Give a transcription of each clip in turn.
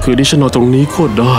คืนนี้ฉันนอนตรงนี้ก็ได้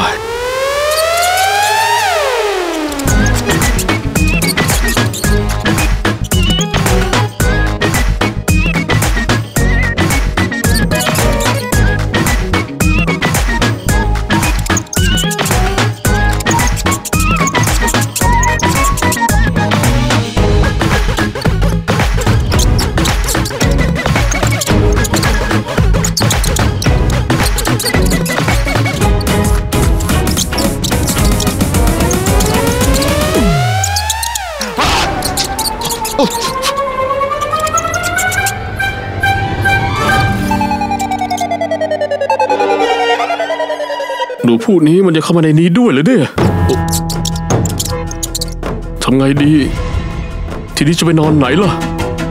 หนูผู้นี้มันจะเข้ามาในนี้ด้วยเหรอเนี่ยทำไงดีทีนี้จะไปนอนไหนล่ะ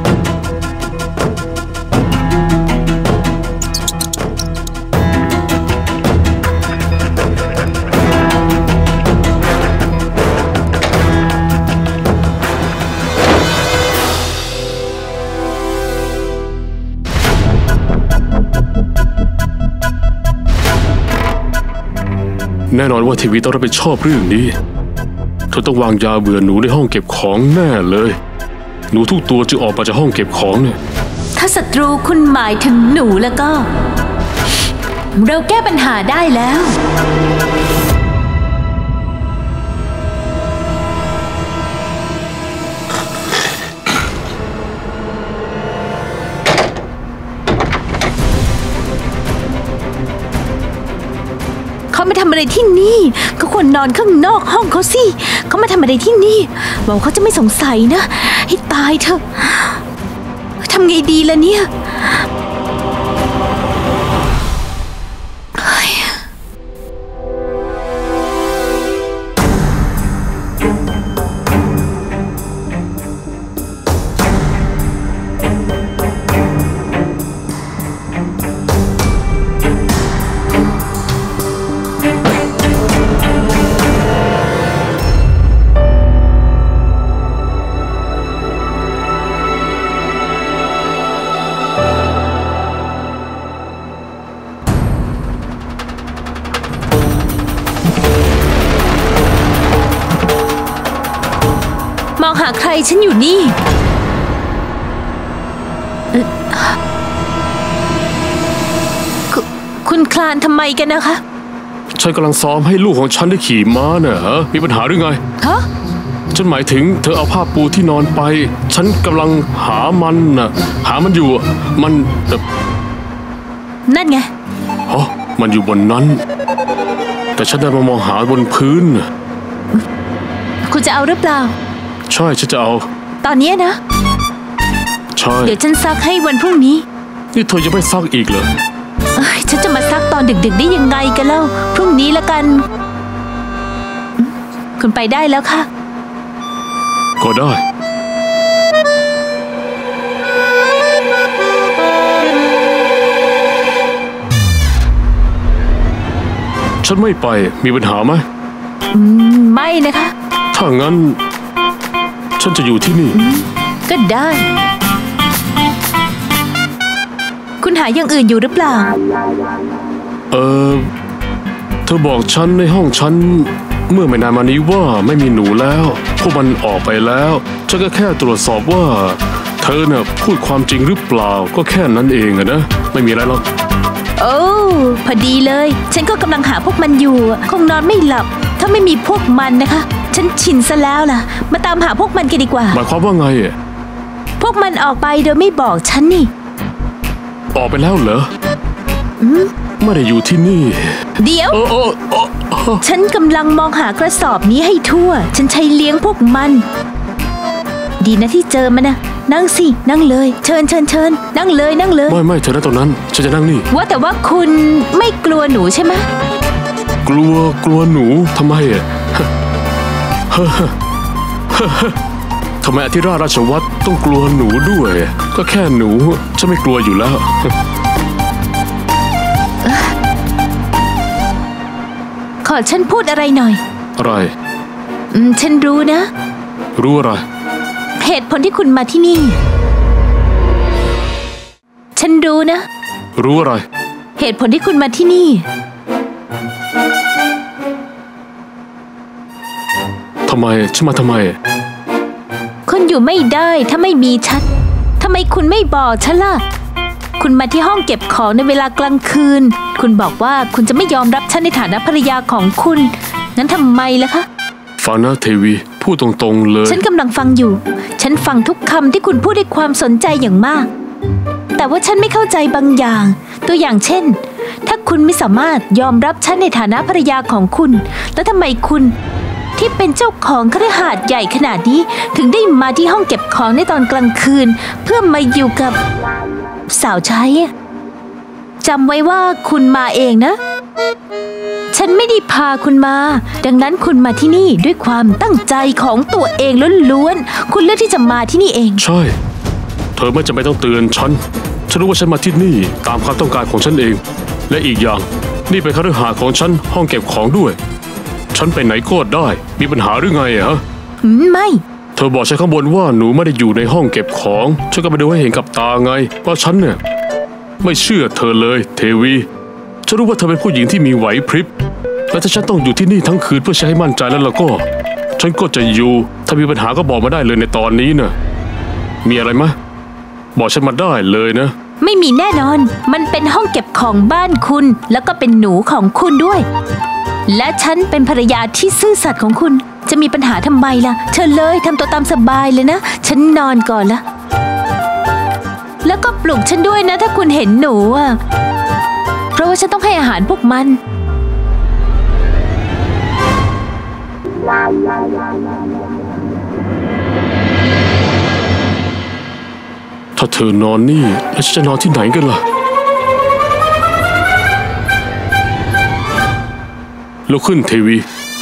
แน่นอนว่าทีวีต้องรับผิดชอบเรื่องนี้เธอต้องวางยาเบื่อหนูในห้องเก็บของแน่เลยหนูทุกตัวจึงออกมาจากห้องเก็บของเนี่ยถ้าศัตรูคุณหมายถึงหนูแล้วก็เราแก้ปัญหาได้แล้วเขาไม่ทำอะไรที่นี่เขาควรนอนข้างนอกห้องเขาสิเขามาทำอะไรที่นี่หวังเขาจะไม่สงสัยนะให้ตายเถอะทำไงดีล่ะเนี่ยมองหาใครฉันอยู่นี่คุณคลานทำไมกันนะคะฉันกำลังซ้อมให้ลูกของฉันได้ขี่ม้าเนี่ยฮะมีปัญหาหรือไงฮะฉันหมายถึงเธอเอาผ้าปูที่นอนไปฉันกำลังหามันอยู่มันนั่นไงอ๋อมันอยู่บนนั้นแต่ฉันได้มามองหาบนพื้นคุณจะเอาหรือเปล่าใช่ฉันจะเอาตอนนี้นะใช่เดี๋ยวฉันซักให้วันพรุ่งนี้นี่เธอจะไม่ซักอีกเหรอฉันจะมาซักตอนดึกๆได้ยังไงกันเล่าพรุ่งนี้ละกันคุณไปได้แล้วค่ะก็ได้ฉันไม่ไปมีปัญหาไหมไม่นะคะถ้างั้นฉันจะอยู่ที่นี่ก็ได้คุณหาอย่างอื่นอยู่หรือเปล่าเธอบอกฉันในห้องฉันเมื่อไม่นานมานี้ว่าไม่มีหนูแล้วพวกมันออกไปแล้วฉันก็แค่ตรวจสอบว่าเธอเนี่ยพูดความจริงหรือเปล่าก็แค่นั้นเองอะนะไม่มีอะไรหรอกโอ้พอดีเลยฉันก็กำลังหาพวกมันอยู่คงนอนไม่หลับถ้าไม่มีพวกมันนะคะฉันชินซะแล้วล่ะมาตามหาพวกมันกันดีกว่าหมายความว่าไงพวกมันออกไปโดยไม่บอกฉันนี่ออกไปแล้วเหรอไม่ได้อยู่ที่นี่เดี๋ยวฉันกำลังมองหากระสอบนี้ให้ทั่วฉันใช้เลี้ยงพวกมันดีนะที่เจอมันนะนั่งสินั่งเลยเชิญนั่งเลยไม่เธอนั่งตรงนั้นฉันจะนั่งนี่ว่าแต่ว่าคุณไม่กลัวหนูใช่ไหมกลัวหนูทำไมทำไมอธิราชราชวัตรต้องกลัวหนูด้วยก็แค่หนูฉันไม่กลัวอยู่แล้วขอฉันพูดอะไรหน่อยอะไรฉันรู้นะรู้อะไรเหตุผลที่คุณมาที่นี่ฉันรู้นะรู้อะไรเหตุผลที่คุณมาที่นี่ไมฉันมาทำไมคุณอยู่ไม่ได้ถ้าไม่มีฉันทำไมคุณไม่บอกฉันล่ะคุณมาที่ห้องเก็บของในเวลากลางคืนคุณบอกว่าคุณจะไม่ยอมรับฉันในฐานะภรรยาของคุณงั้นทำไมล่ะคะฟังนะเทวีพูดตรงๆเลยฉันกำลังฟังอยู่ฉันฟังทุกคำที่คุณพูดด้วยความสนใจอย่างมากแต่ว่าฉันไม่เข้าใจบางอย่างตัวอย่างเช่นถ้าคุณไม่สามารถยอมรับฉันในฐานะภรรยาของคุณแล้วทำไมคุณที่เป็นเจ้าของคฤหาสน์ใหญ่ขนาดนี้ถึงได้มาที่ห้องเก็บของในตอนกลางคืนเพื่อมาอยู่กับสาวใช้จำไว้ว่าคุณมาเองนะฉันไม่ได้พาคุณมาดังนั้นคุณมาที่นี่ด้วยความตั้งใจของตัวเองล้วนๆคุณเลือกที่จะมาที่นี่เองใช่เธอไม่จำเป็นต้องเตือนฉันรู้ว่าฉันมาที่นี่ตามความต้องการของฉันเองและอีกอย่างนี่เป็นคฤหาสน์ของฉันห้องเก็บของด้วยฉันไปไหนก็ได้มีปัญหาหรือไงฮะไม่เธอบอกฉันข้างบนว่าหนูไม่ได้อยู่ในห้องเก็บของฉันก็ไปดูให้เห็นกับตาไงว่าฉันเนี่ยไม่เชื่อเธอเลยเทวีฉันรู้ว่าเธอเป็นผู้หญิงที่มีไหวพริบและถ้าฉันต้องอยู่ที่นี่ทั้งคืนเพื่อใช้ให้มั่นใจแล้วก็ฉันก็จะอยู่ถ้ามีปัญหาก็บอกมาได้เลยในตอนนี้นะมีอะไรไหมบอกฉันมาได้เลยนะไม่มีแน่นอนมันเป็นห้องเก็บของบ้านคุณแล้วก็เป็นหนูของคุณด้วยและฉันเป็นภรรยาที่ซื่อสัตย์ของคุณจะมีปัญหาทำไมล่ะเชิญเลยทำตัวตามสบายเลยนะฉันนอนก่อนละแล้วก็ปลุกฉันด้วยนะถ้าคุณเห็นหนูอ่ะเพราะว่าฉันต้องให้อาหารพวกมันถ้าเธอนอนนี่แล้วฉันจะนอนที่ไหนกันล่ะลุกขึ้นเทวี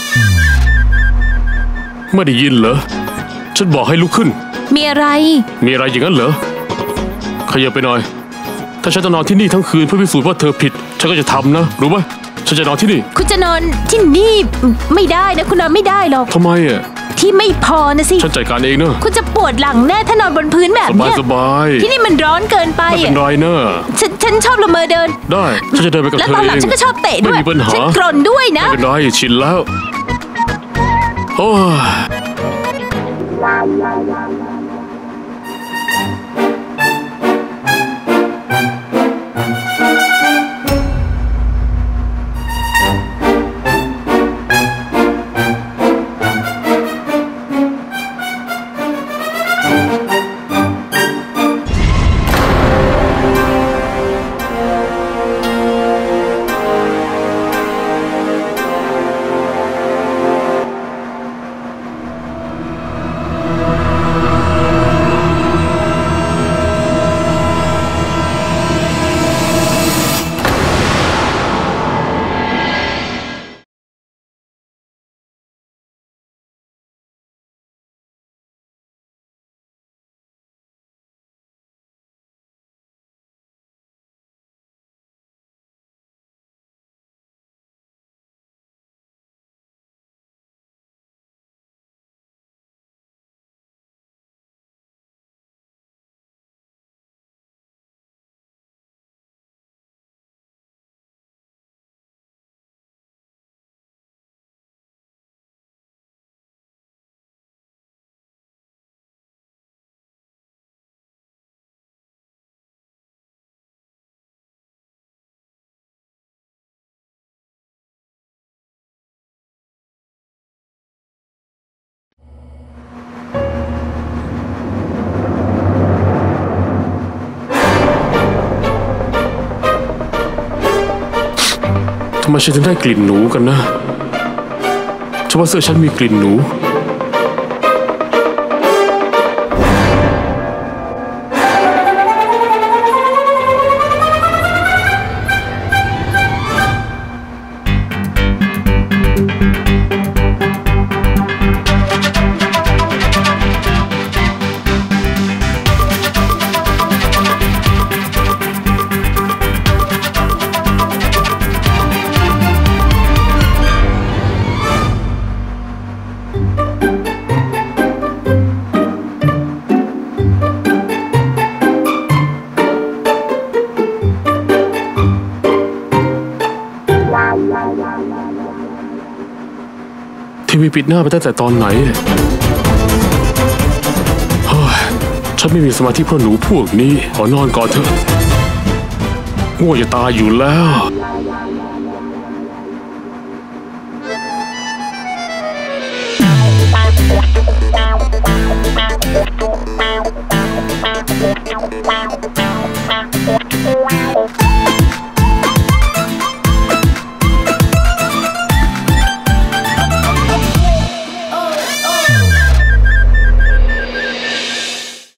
ไม่ได้ยินเหรอฉันบอกให้ลุกขึ้นมีอะไรอย่างนั้นเหรอขยับไปหน่อยถ้าฉันจะนอนที่นี่ทั้งคืนเพื่อพิสูจน์ว่าเธอผิดฉันก็จะทำนะรู้ไหมฉันจะนอนที่นี่คุณจะนอนที่นี่ไม่ได้นะคุณนอนไม่ได้หรอกทำไมอ่ะที่ไม่พอนะสิฉันจัดการเองเนอะคุณจะปวดหลังแน่ถ้านอนบนพื้นแบบนี้สบายที่นี่มันร้อนเกินไปไม่เป็นไรเนอะฉันชอบละเมอเดินได้ฉันจะเดินไปกับเธอแล้วตอนหลังฉันก็ชอบเตะด้วยไม่มีปัญหาฉันกรนด้วยนะไม่เป็นไรชินแล้วโอ้ทำไมฉันถึงได้กลิ่นหนูกันนะฉันว่าเสื้อฉันมีกลิ่นหนูทีวีปิดหน้าไปตั้งแต่ตอนไหนเฮ้ยฉันไม่มีสมาธิเพราะหนูพวกนี้ขอนอนก่อนเถอะง่วงจะตายอยู่แล้ว